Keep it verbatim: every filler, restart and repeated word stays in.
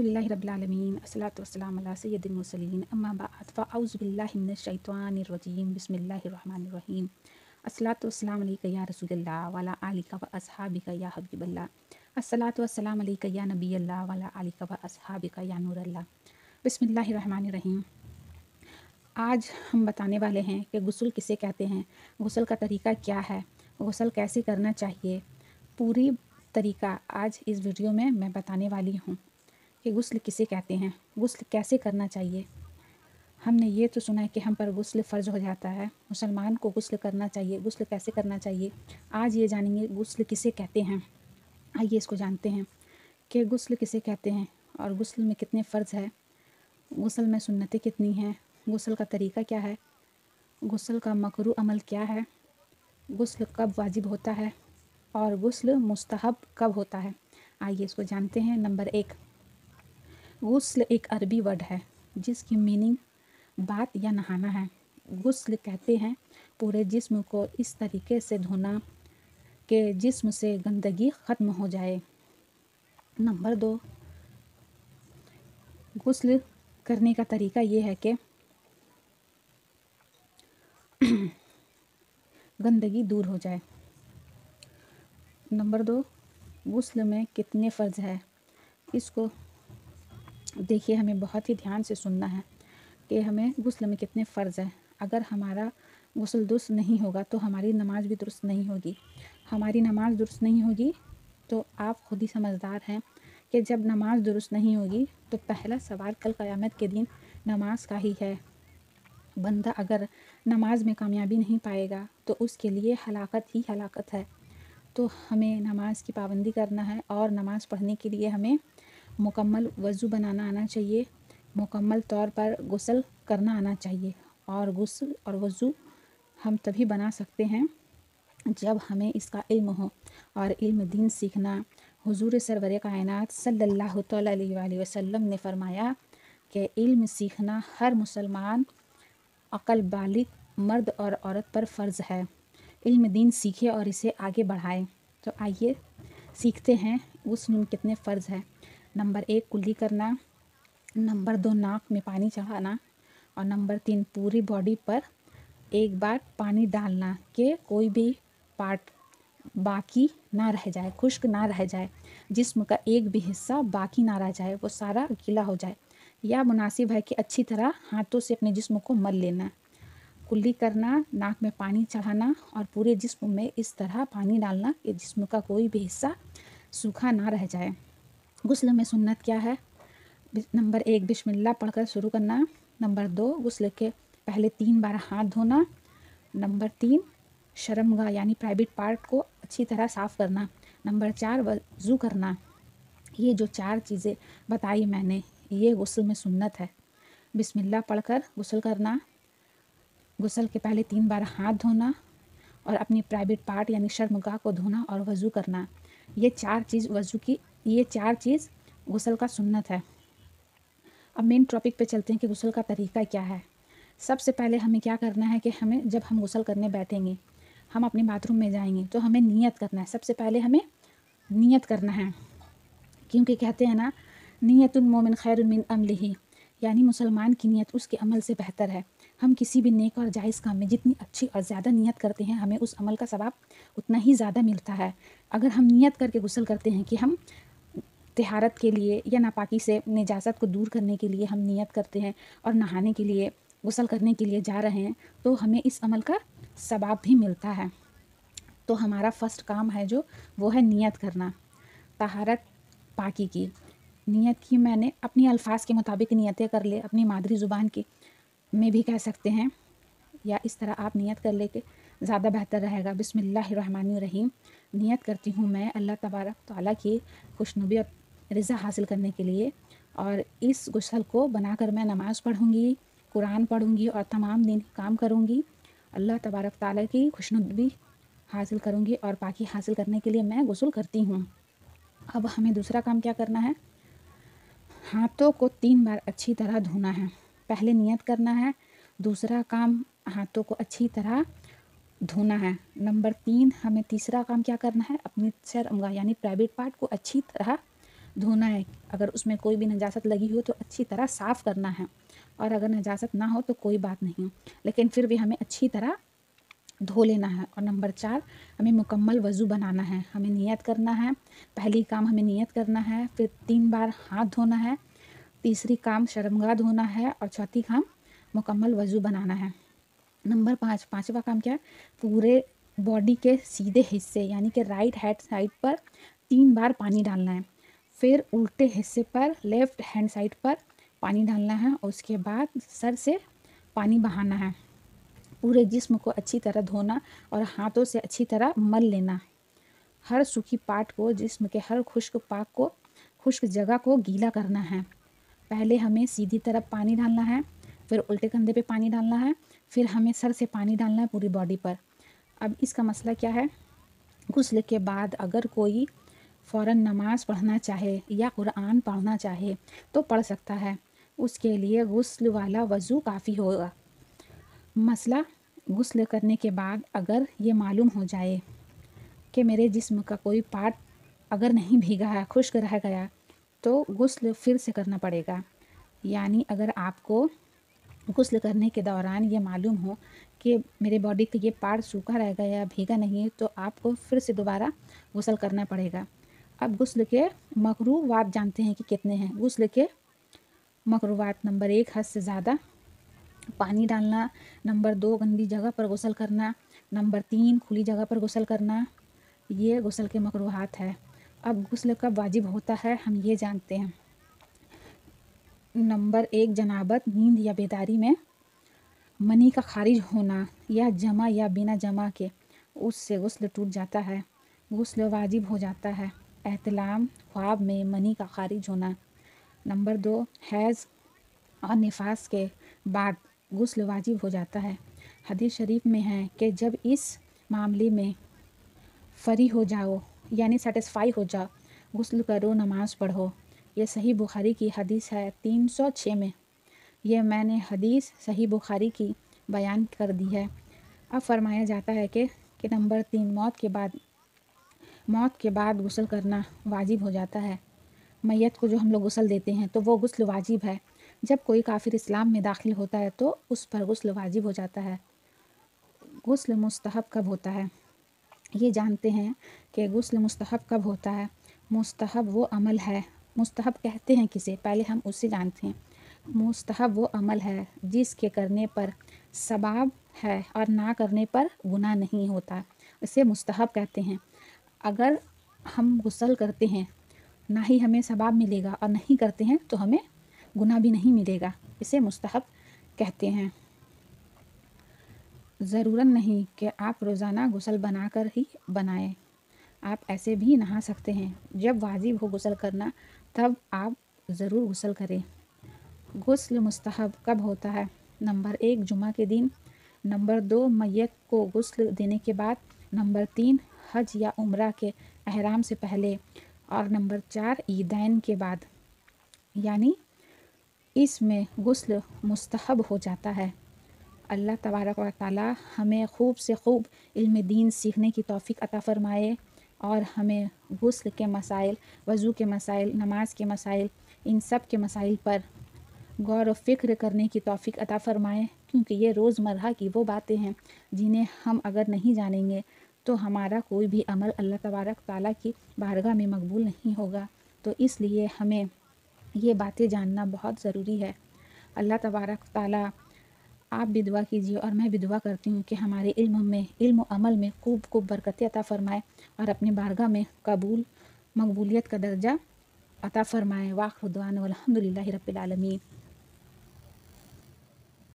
अल्हम्दुलिल्लाहि रब्बिल आलमीन अस्सलातु वस्सलामु अला सय्यिदिल मुरसलीन अम्मा बअद फ़अऊज़ु बिल्लाहि मिनश शैतानिर रजीम बिस्मिल्लाहिर रहमानिर रहीम अस्सलातु वस्सलामु अलैका या रसूलल्लाह व अला आलिका व अस्हाबिका या हबीबल्लाह अस्सलातु वस्सलामु अलैका या नबियल्लाह व अला आलिका व अस्हाबिका या नूरल्लाह बिस्मिल्लाहिर रहमानिर रहीम। आज हम बताने वाले हैं कि गुस्ल किसे कहते हैं, गुस्ल का तरीका क्या है, गुस्ल कैसे करना चाहिए। पूरी तरीका आज इस वीडियो में मैं बताने वाली हूँ कि गुस्ल किसे कहते हैं, गुस्ल कैसे करना चाहिए। हमने ये तो सुना है कि हम पर गुस्ल फ़र्ज हो जाता है, मुसलमान को गुस्ल करना चाहिए। गुस्ल कैसे करना चाहिए, आज ये जानेंगे गुस्ल किसे कहते हैं। आइए इसको जानते हैं कि गुस्ल किसे कहते हैं और गुस्ल में कितने फ़र्ज़ है, गुस्ल में सुन्नतें कितनी हैं, गुस्ल का तरीका क्या है, गुस्ल का मकरू अमल क्या है, गुस्ल कब वाजिब होता है और गुस्ल मुस्तहब कब होता है। आइए इसको जानते हैं। नंबर एक, गुस्ल एक अरबी वर्ड है जिसकी मीनिंग बात या नहाना है। गुस्ल कहते हैं पूरे जिस्म को इस तरीके से धोना कि जिस्म से गंदगी ख़त्म हो जाए। नंबर दो, गुस्ल करने का तरीका ये है कि गंदगी दूर हो जाए। नंबर दो, गुस्ल में कितने फ़र्ज़ है, इसको देखिए, हमें बहुत ही ध्यान से सुनना है कि हमें गुस्ल में कितने फ़र्ज़ हैं। अगर हमारा गुस्ल दुरुस्त नहीं होगा तो हमारी नमाज भी दुरुस्त नहीं होगी। हमारी नमाज दुरुस्त नहीं होगी तो आप खुद ही समझदार हैं कि जब नमाज दुरुस्त नहीं होगी तो पहला सवाल कल क़यामत के दिन नमाज का ही है। बंदा अगर नमाज में कामयाबी नहीं पाएगा तो उसके लिए हलाकत ही हलाकत है। तो हमें नमाज की पाबंदी करना है और नमाज़ पढ़ने के लिए हमें मुकम्मल वज़ू बनाना आना चाहिए, मुकम्मल तौर पर गुस्ल करना आना चाहिए। और गुस्ल और वज़ू हम तभी बना सकते हैं जब हमें इसका इल्म हो। और इल्म दीन सीखना, हुज़ूर सरवर कायनात सल्लल्लाहु अलैहि वसल्लम ने फरमाया कि इल्म सीखना हर मुसलमान अक़ल बालिग मर्द और औरत पर फ़र्ज़ है। इल्म दीन सीखे और इसे आगे बढ़ाएं। तो आइए सीखते हैं गुस्ल में कितने फ़र्ज़ है। नंबर एक, कुल्ली करना। नंबर दो, नाक में पानी चढ़ाना। और नंबर तीन, पूरी बॉडी पर एक बार पानी डालना कि कोई भी पार्ट बाकी ना रह जाए, खुश्क ना रह जाए, जिस्म का एक भी हिस्सा बाकी ना रह जाए, वो सारा गीला हो जाए। या मुनासिब है कि अच्छी तरह हाथों से अपने जिस्म को मल लेना। कुल्ली करना, नाक में पानी चढ़ाना और पूरे जिस्म में इस तरह पानी डालना कि जिस्म का कोई भी हिस्सा सूखा ना रह जाए। गुस्ल में सुन्नत क्या है? नंबर एक, बिस्मिल्लाह पढ़कर शुरू करना। नंबर दो, गुस्ल के पहले तीन बार हाथ धोना। नंबर तीन, शर्मगाह यानी प्राइवेट पार्ट को अच्छी तरह साफ़ करना। नंबर चार, वज़ू करना। ये जो चार चीज़ें बताई मैंने, ये गुस्ल में सुन्नत है। बिस्मिल्लाह पढ़कर गुस्ल करना, गुस्ल के पहले तीन बार हाथ धोना और अपनी प्राइवेट पार्ट यानी शर्मगाह को धोना और वज़ू करना। ये चार चीज़ वज़ू की ये चार चीज़ गुस्ल का सुन्नत है। अब मेन टॉपिक पे चलते हैं कि गुस्ल का तरीका क्या है। सबसे पहले हमें क्या करना है कि हमें जब हम गुस्ल करने बैठेंगे, हम अपने बाथरूम में जाएंगे तो हमें नियत करना है। सबसे पहले हमें नियत करना है, क्योंकि कहते हैं ना, नियतुल मोमिन खैरुन मिन अमलिही, यानी मुसलमान की नियत उसके अमल से बेहतर है। हम किसी भी नेक और जायज़ काम में जितनी अच्छी और ज़्यादा नियत करते हैं, हमें उस अमल का सवाब उतना ही ज़्यादा मिलता है। अगर हम नियत करके गुस्ल करते हैं कि हम तहारत के लिए या नापाकी से निजात को दूर करने के लिए हम नियत करते हैं और नहाने के लिए, गुस्ल करने के लिए जा रहे हैं, तो हमें इस अमल का सवाब भी मिलता है। तो हमारा फ़र्स्ट काम है जो, वो है नियत करना। तहारत पाकी की नियत की मैंने अपनी अल्फाज के मुताबिक नियतें कर ले, अपनी मादरी ज़ुबान की में भी कह सकते हैं, या इस तरह आप नियत कर ले के ज़्यादा बेहतर रहेगा। बिस्मिल्लाहिर्रहमानिर्रहीम। नियत करती हूँ मैं अल्लाह तबारक तआला की खुशनुदी और रिज़ा हासिल करने के लिए, और इस गुस्ल को बनाकर मैं नमाज़ पढ़ूँगी, कुरान पढ़ूँगी और तमाम दिन काम करूँगी। अल्लाह तबारक तआला की खुशनुदी हासिल करूँगी और पाकी हासिल करने के लिए मैं गुस्ल करती हूँ। अब हमें दूसरा काम क्या करना है? हाथों को तीन बार अच्छी तरह धोना है। पहले नियत करना है, दूसरा काम हाथों को अच्छी तरह धोना है। नंबर तीन, हमें तीसरा काम क्या करना है? अपनी शर्मगाह यानी प्राइवेट पार्ट को अच्छी तरह دھونا ہے. اگر اس میں کوئی بھی نجاست لگی ہو تو اچھی طرح صاف کرنا ہے, اور اگر نجاست نہ ہو تو کوئی بات نہیں, لیکن پھر بھی ہمیں اچھی طرح دھو لینا ہے. اور نمبر چار, ہمیں مکمل وضو بنانا ہے. ہمیں نیت کرنا ہے, پہلی کام ہمیں نیت کرنا ہے, پھر تین بار ہاتھ دھونا ہے, تیسری کام شرمگاہ دھونا ہے, اور چوتھی کام مکمل وضو بنانا ہے. نمبر پانچ, پانچواں کام کیا ہے, پورے باڈی کے سیدھے حصے یعنی کہ رائٹ ہینڈ سائڈ پر تین بار پانی ڈالنا ہے, پھر الٹے حصے پر لیفٹ ہینڈ سائڈ پر پانی ڈالنا ہے, اور اس کے بعد سر سے پانی بہانا ہے. پورے جسم کو اچھی طرح دھونا اور ہاتھوں سے اچھی طرح مل لینا. ہر سوکھی پارٹ کو, جسم کے ہر خشک پاک کو خشک جگہ کو گیلا کرنا ہے. پہلے ہمیں سیدھی طرف پانی ڈالنا ہے, پھر الٹے کندھے پہ پانی ڈالنا ہے, پھر ہمیں سر سے پانی ڈالنا ہے پوری باڈی پر. اب اس کا مسئلہ کیا ہے, غسل کے بعد اگر کوئی فوراً نماز پڑھنا چاہے یا قرآن پڑھنا چاہے تو پڑھ سکتا ہے, اس کے لیے غسل والا وضو کافی ہوگا. مسئلہ, غسل کرنے کے بعد اگر یہ معلوم ہو جائے کہ میرے جسم کا کوئی پارٹ اگر نہیں بھیگا ہے, خشک رہ گیا, تو غسل پھر سے کرنا پڑے گا. یعنی اگر آپ کو غسل کرنے کے دوران یہ معلوم ہو کہ میرے باڈی کا یہ پارٹ سوکھا رہ گیا, بھیگا نہیں, تو آپ کو پھر سے دوبارہ غسل کرنا پڑے گا. اب غسل کے مکروہات جانتے ہیں کہ کتنے ہیں. غسل کے مکروہات, نمبر ایک, حد سے زیادہ پانی ڈالنا. نمبر دو, گندی جگہ پر غسل کرنا. نمبر تین, کھلی جگہ پر غسل کرنا. یہ غسل کے مکروہات ہے. اب غسل کب واجب ہوتا ہے ہم یہ جانتے ہیں. نمبر ایک, جنابت, نیند یا بیداری میں منی کا خارج ہونا, یا جمع یا بنا جمع کے, اس سے غسل ٹوٹ جاتا ہے, غسل واجب ہو جاتا ہے. احتلام, خواب میں منی کا خارج ہونا. نمبر دو, حیض اور نفاس کے بعد غسل واجب ہو جاتا ہے. حدیث شریف میں ہے کہ جب اس معاملے میں فری ہو جاؤ یعنی سیٹسفائی ہو جاؤ, غسل کرو, نماز پڑھو. یہ صحیح بخاری کی حدیث ہے تین سو چھ میں. یہ میں نے حدیث صحیح بخاری کی بیان کر دی ہے. اب فرمایا جاتا ہے کہ کہ نمبر تین, موت کے بعد موت کے بعد غسل کرنا واجب ہو جاتا ہے. میت کو جو ہم لوگ غسل دیتے ہیں تو وہ غسل واجب ہے. جب کوئی کافر اسلام میں داخل ہوتا ہے تو اس پر غسل واجب ہو جاتا ہے. غسل مستحب کب ہوتا ہے, یہ جانتے ہیں کہ غسل مستحب کب ہوتا ہے. مستحب وہ عمل ہے, مستحب کہتے ہیں کسے, پہلے ہم اسے جانتے ہیں. مستحب وہ عمل ہے جس کے کرنے پر ثواب ہے اور نہ کرنے پر گناہ نہیں ہوتا, اسے مستحب کہتے ہیں. اگر ہم غسل کرتے ہیں نہ ہی ہمیں ثواب ملے گا اور نہیں کرتے ہیں تو ہمیں گناہ بھی نہیں ملے گا, اسے مستحب کہتے ہیں. ضرورت نہیں کہ آپ روزانہ غسل بنا کر ہی بنائیں, آپ ایسے بھی نہا سکتے ہیں. جب واجب ہو غسل کرنا تب آپ ضرور غسل کریں. غسل مستحب کب ہوتا ہے, نمبر ایک, جمعہ کے دن. نمبر دو, میت کو غسل دینے کے بعد. نمبر تین, حج یا عمرہ کے احرام سے پہلے. اور نمبر چار, عیدین کے بعد. یعنی اس میں غسل مستحب ہو جاتا ہے. اللہ تبارک و تعالی ہمیں خوب سے خوب علم دین سیکھنے کی توفیق عطا فرمائے, اور ہمیں غسل کے مسائل, وضو کے مسائل, نماز کے مسائل, ان سب کے مسائل پر غور و فکر کرنے کی توفیق عطا فرمائے, کیونکہ یہ روزمرہ کی وہ باتیں ہیں جنہیں ہم اگر نہیں جانیں گے تو ہمارا کوئی بھی عمل اللہ تبارک تعالیٰ کی بارگاہ میں مقبول نہیں ہوگا. تو اس لیے ہمیں یہ باتیں جاننا بہت ضروری ہے. اللہ تبارک تعالیٰ, آپ بھی دعا کیجیے اور میں بھی دعا کرتی ہوں کہ ہمارے علم میں, علم و عمل میں خوب خوب برکتیں عطا فرمائے اور اپنی بارگاہ میں قبول مقبولیت کا درجہ عطا فرمائے. وآخر دعوانا والحمد للہ رب العالمین.